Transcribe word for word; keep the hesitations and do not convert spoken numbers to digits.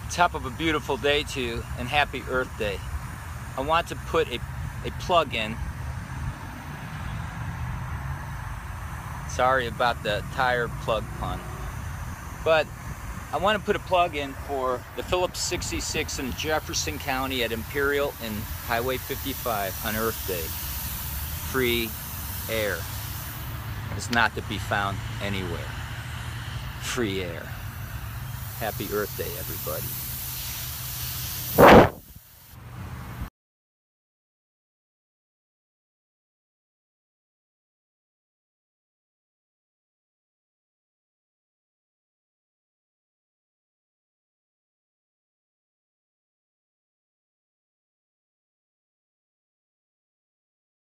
top of a beautiful day to you, and happy Earth Day. I want to put a, a plug in. Sorry about the tire plug pun. But I want to put a plug in for the Phillips sixty-six in Jefferson County at Imperial and Highway fifty-five on Earth Day. Free air is not to be found anywhere. Free air. Happy Earth Day, everybody.